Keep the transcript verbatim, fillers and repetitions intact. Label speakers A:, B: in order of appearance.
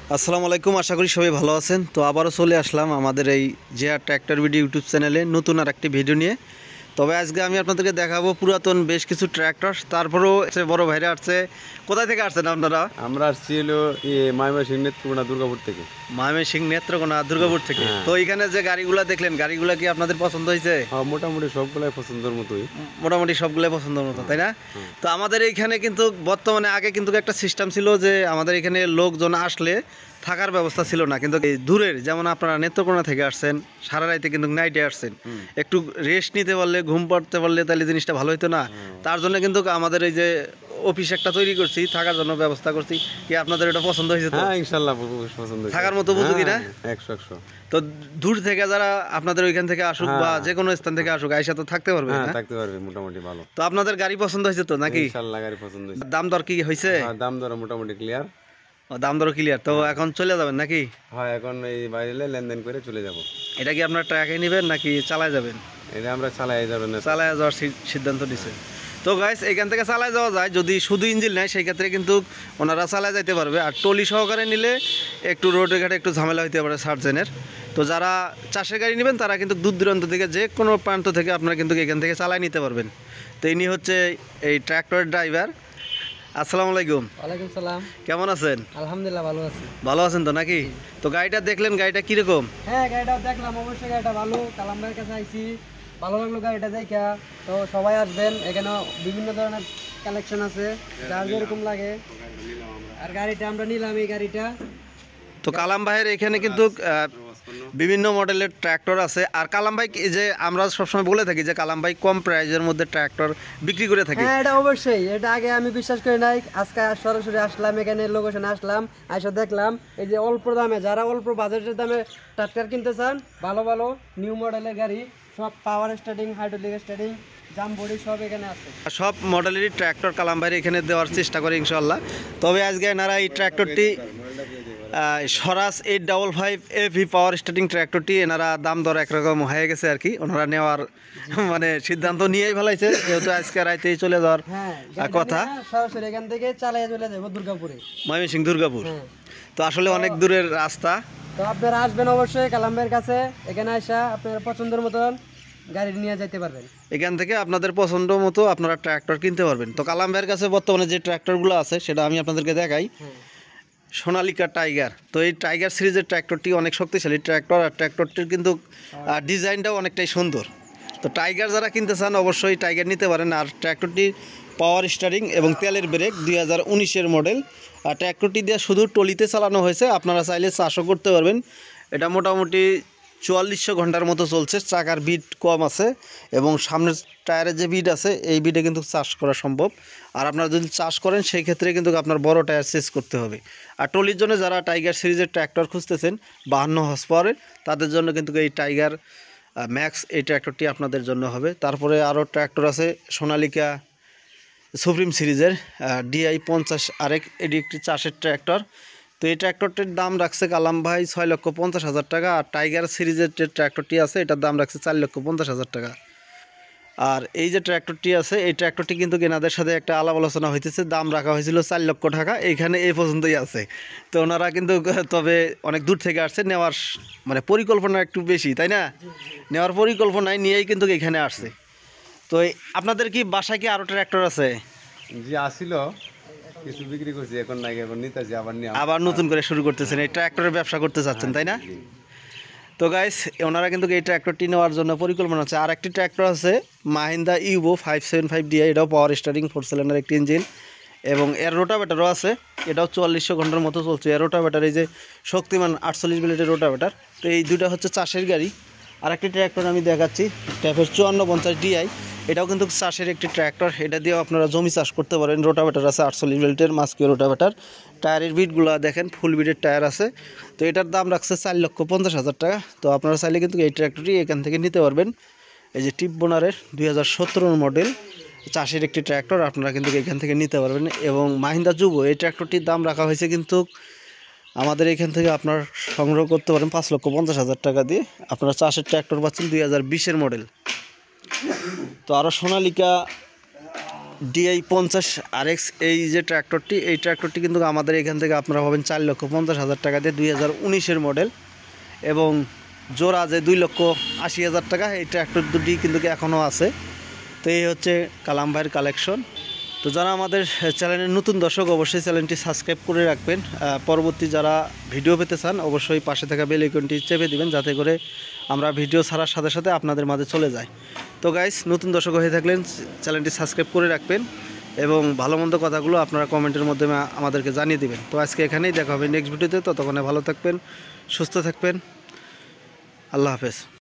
A: আসসালামু আলাইকুম, আশা করি সবাই ভালো আছেন। তো আবারও চলে আসলাম আমাদের এই জেআর ট্র্যাক্টর ভিডিও ইউটিউব চ্যানেলে নতুন আর একটি ভিডিও নিয়ে। তবে আজকে আমি আপনাদেরকে দেখাবো পুরাতন বেশ কিছু ট্র্যাক্টর। তারপরেও বড় ভাইরা আসছে। কোথায় থেকে আসছেন আপনারা?
B: আমরা আসছি হলো ময়মনসিংহ নেত্রকোনা দুর্গাপুর থেকে।
A: ময়মনসিংহ নেত্রকোনা দুর্গাপুর থেকে। তো এখানে যে গাড়িগুলো দেখলেন, গাড়িগুলো কি আপনাদের পছন্দ হয়েছে?
B: হ্যাঁ, মোটামুটি সবগুলাই পছন্দের মতোই।
A: মোটামুটি সবগুলাই পছন্দের মতো, তাই না? তো আমাদের এইখানে কিন্তু বর্তমানে, আগে কিন্তু একটা সিস্টেম ছিল যে আমাদের এখানে লোকজন আসলে থাকার ব্যবস্থা ছিল না। কিন্তু এই দূরের, যেমন আপনারা নেত্রকোনা থেকে আসছেন, সারা রাইতে কিন্তু নাইটে আসছেন, একটু রেস্ট নিতে পারলে, ঘুম পাড়তে পারলে তাহলে জিনিসটা ভালো হতো না? তার জন্য কিন্তু আমাদের এই যে অফিস একটা তৈরি করছি, থাকার জন্য ব্যবস্থা করছি। কি আপনাদের এটা পছন্দ হয়েছে? তো
B: হ্যাঁ, ইনশাআল্লাহ পছন্দ,
A: থাকার মতো বুঝুকি না?
B: একশো একশো।
A: তো দূর থেকে যারা আপনাদের ওইখান থেকে আসুক বা যে কোনো স্থান থেকে আসুক, আইসা তো থাকতে পারবে।
B: হ্যাঁ, থাকতে পারবে মোটামুটি ভালো।
A: তো আপনাদের গাড়ি পছন্দ হয়েছে তো নাকি?
B: ইনশাআল্লাহ গাড়ি পছন্দ হয়েছে।
A: দাম দর কি হয়েছে?
B: হ্যাঁ, দাম দর মোটামুটি ক্লিয়ার।
A: দাম দর ক্লিয়ার। তো এখন চলে যাবেন নাকি?
B: হ্যাঁ, এখন এই বাইরে লেনদেন করে চলে যাব।
A: এটা কি আপনার ট্রাকে নেবেন নাকি চালায় যাবেন?
B: এটা আমরা চালাই যাবেন,
A: চালায় যাওয়ার সিদ্ধান্ত নিছে। তো গাইস, এখান থেকে চালায় যাওয়া যায়। যদি শুধু ইঞ্জিন নেয় সেই ক্ষেত্রে কিন্তু ওনারা চালায় যাইতে পারবে। আর টলি সহকারে নিলে একটু রোডে ঘাটে একটু ঝামেলা হইতে পারে সার্জেনের। তো যারা চাষের গাড়ি নেবেন তারা কিন্তু দূর দূরান্ত থেকে, যে কোনো প্রান্ত থেকে আপনারা কিন্তু এখান থেকে চালায় নিতে পারবেন। তো ইনি হচ্ছে এই ট্র্যাক্টরের ড্রাইভার। আসসালামু আলাইকুম।
C: ওয়ালাইকুম সালাম।
A: কেমন আছেন?
C: আলহামদুলিল্লাহ ভালো আছি।
A: ভালো আছেন তো নাকি? তো গাড়িটা দেখলেন, গাড়িটা কিরকম?
C: হ্যাঁ, গাড়িটা দেখলাম, অবশ্যই গাড়িটা ভালো। কালামবাইয়ের কাছে আইছি, ভালো লাগলো গাড়িটা দেখা। তো সবাই আসবেন, এখানে বিভিন্ন ধরনের কালেকশন আছে, যার যেরকম লাগে। আর গাড়িটা আমরা নিলাম, এই গাড়িটা।
A: তো কালাম ভাইয়ের এখানে কিন্তু বিভিন্ন মডেলের ট্র্যাক্টর আছে। আর কালাম ভাই, যে আমরা সবসময় বলে থাকি যে কালাম ভাই কম প্রাইজের মধ্যে ট্র্যাক্টর বিক্রি করে থাকি।
C: হ্যাঁ, এটা অবশ্যই। এটা আগে আমি বিশ্বাস করি নাই, আজকে সরাসরি আসলাম, এখানে লোকেশনে আসলাম, আইসা দেখলাম এই যে অল্প দামে, যারা অল্প বাজেটের দামে ট্র্যাক্টর কিনতে চান, ভালো ভালো নিউ মডেলের গাড়ি, সব পাওয়ার স্টার্টিং, হাইড্রোলিক স্টার্টিং, জাম বডি সব এখানে আছে।
A: সব মডেলেরই ট্র্যাক্টর কালাম ভাইয়ের এখানে দেওয়ার চেষ্টা করে ইনশাল্লাহ। তবে আজকে এনারা এই ট্র্যাক্টরটি স্বরাজ এইট ডাবল ফাইভ এভি পাওয়ার স্টার্টিং ট্র্যাক্টরটি এনারা দাম দর একরকম হয়ে গেছে আর কি। ওনারা নেওয়ার মানে সিদ্ধান্ত নিয়েই ফেলাইছে, যেহেতু আজকে রাইতেই চলে যাওয়ার কথা।
C: সরাসরি এখান থেকে চালিয়ে চলে যাবো দুর্গাপুরে,
A: ময়মনসিংহ দুর্গাপুর। তো আসলে অনেক দূরের রাস্তা।
C: তো আপনারা আসবেন অবশ্যই কালাম ভাইয়ের কাছে। এখানে আসা আপনার পছন্দের মতন গাড়ি নিয়ে যেতে পারবেন।
A: এখান থেকে আপনাদের পছন্দ মতো আপনারা ট্র্যাক্টর কিনতে পারবেন। তো কালাম ভাইয়ের কাছে বর্তমানে যে ট্র্যাক্টরগুলো আছে সেটা আমি আপনাদেরকে দেখাই। সোনালিকা টাইগার। তো এই টাইগার সিরিজের ট্র্যাক্টরটি অনেক শক্তিশালী ট্র্যাক্টর, আর ট্র্যাক্টরটির কিন্তু ডিজাইনটাও অনেকটাই সুন্দর। তো টাইগার যারা কিনতে চান অবশ্যই টাইগার নিতে পারেন। আর ট্র্যাক্টরটি পাওয়ার স্টারিং এবং তেলের ব্রেক, দুই হাজার উনিশের মডেল। আর ট্র্যাক্টরটি দিয়ে শুধু টলিতে চালানো হয়েছে, আপনারা চাইলে চাষও করতে পারবেন। এটা মোটামুটি চুয়াল্লিশশো ঘন্টার মতো চলছে। চাকার বিট কম আছে এবং সামনের টায়ারের যে বিট আছে এই বিটে কিন্তু চাষ করা সম্ভব। আর আপনারা যদি চাষ করেন সেই ক্ষেত্রে কিন্তু আপনার বড় টায়ার চেঞ্জ করতে হবে। আর টলির জন্য যারা টাইগার সিরিজের ট্র্যাক্টর খুঁজতেছেন বাহান্ন হর্স পাওয়ারের, তাদের জন্য কিন্তু এই টাইগার ম্যাক্স এই ট্র্যাক্টরটি আপনাদের জন্য হবে। তারপরে আরও ট্র্যাক্টর আছে সোনালিকা সুপ্রিম সিরিজের ডিআই পঞ্চাশ, আরেক এটি একটি চাষের ট্র্যাক্টর। তো এই ট্র্যাক্টরটির দাম রাখছে কালাম ভাই ছয় লক্ষ পঞ্চাশ হাজার টাকা। আর টাইগার সিরিজের যে ট্র্যাক্টরটি আছে এটার দাম রাখছে চার লক্ষ পঞ্চাশ হাজার টাকা। আর এই যে ট্র্যাক্টরটি আছে এই ট্র্যাক্টরটি কিন্তু কেনাদের সাথে একটা আলাপ আলোচনা হইতেছে, দাম রাখা হয়েছিল চার লক্ষ টাকা, এইখানে এই পর্যন্তই আছে। তো ওনারা কিন্তু তবে অনেক দূর থেকে আসছে, নেওয়ার মানে পরিকল্পনা একটু বেশি, তাই না? নেওয়ার পরিকল্পনায় নিয়েই কিন্তু এখানে আসছে। তো আপনাদের কি বাসায় কি আরও ট্র্যাক্টর আছে?
B: জি, আসিল, কিছু বিক্রি করছি, এখন নাই, এখন নিতেছি, আবার নিয়ে
A: আবার নতুন করে শুরু করতেছেন, এই ট্র্যাক্টরের ব্যবসা করতে চাচ্ছেন, তাই না? তো গাইস, ওনারা কিন্তু এই ট্র্যাক্টরটি নেওয়ার জন্য পরিকল্পনা আছে। আর একটি ট্র্যাক্টর আছে Mahindra Yuvo five seven five DI, এটাও পাওয়ার স্টারিং, ফোর সিলিন্ডার একটি ইঞ্জিন এবং এর রোটাভেটারও আছে। এটাও চুয়াল্লিশশো ঘন্টার মতো চলছে। এর রোটাভেটার এই যে শক্তিমান আটচল্লিশ ব্লেডের রোটাভেটার। তো এই দুটো হচ্ছে চাষের গাড়ি। আর একটি ট্র্যাক্টর আমি দেখাচ্ছি, ট্যাপের চুয়ান্ন পঞ্চাশ ডিআই, এটাও কিন্তু চাষের একটি ট্র্যাক্টর। এটা দিয়েও আপনারা জমি চাষ করতে পারেন। রোটাভেটার আছে আটচল্লিশ ব্লেডের মাস্কিও রোটাভেটার। টায়ারের বিটগুলো দেখেন, ফুল বিটের টায়ার আছে। তো এটার দাম রাখছে চার লক্ষ পঞ্চাশ হাজার টাকা। তো আপনারা চাইলে কিন্তু এই ট্র্যাক্টরটি এখান থেকে নিতে পারবেন। এই যে টিপ বোনারের দুই হাজার সতেরোর মডেল চাষের একটি ট্র্যাক্টর, আপনারা কিন্তু এখান থেকে নিতে পারবেন। এবং মাহিন্দ্রা যুবো এই ট্র্যাক্টরটির দাম রাখা হয়েছে কিন্তু আমাদের এখান থেকে আপনার সংগ্রহ করতে পারেন পাঁচ লক্ষ পঞ্চাশ হাজার টাকা দিয়ে। আপনারা চাষের ট্র্যাক্টর পাচ্ছেন দুই হাজার বিশের মডেল। তো আরও সোনালিকা ডিআই পঞ্চাশ আর এক্স এই যে ট্র্যাক্টরটি এই ট্র্যাক্টরটি কিন্তু আমাদের এখান থেকে আপনারা পাবেন চার লক্ষ পঞ্চাশ হাজার টাকা দিয়ে দুই হাজার উনিশের মডেল এবং জোড়া যে দুই লক্ষ আশি হাজার টাকা এই ট্র্যাক্টর দুটি কিন্তু এখনও আছে। তো এই হচ্ছে কালাম ভাইয়ের কালেকশন। তো যারা আমাদের চ্যানেলের নতুন দর্শক অবশ্যই চ্যানেলটি সাবস্ক্রাইব করে রাখবেন। পরবর্তী যারা ভিডিও পেতে চান অবশ্যই পাশে থাকা বেল আইকনটি চেপে দিবেন যাতে করে আমরা ভিডিও ছাড়ার সাথে সাথে আপনাদের মাঝে চলে যাই। তো গাইস, নতুন দর্শক হয়ে থাকলেন চ্যানেলটি সাবস্ক্রাইব করে রাখবেন এবং ভালো মন্দ কথাগুলো আপনারা কমেন্টের মাধ্যমে আমাদেরকে জানিয়ে দিবেন। তো আজকে এখানেই দেখা হবে নেক্সট ভিডিওতে। ততক্ষণে ভালো থাকবেন, সুস্থ থাকবেন। আল্লাহ হাফেজ।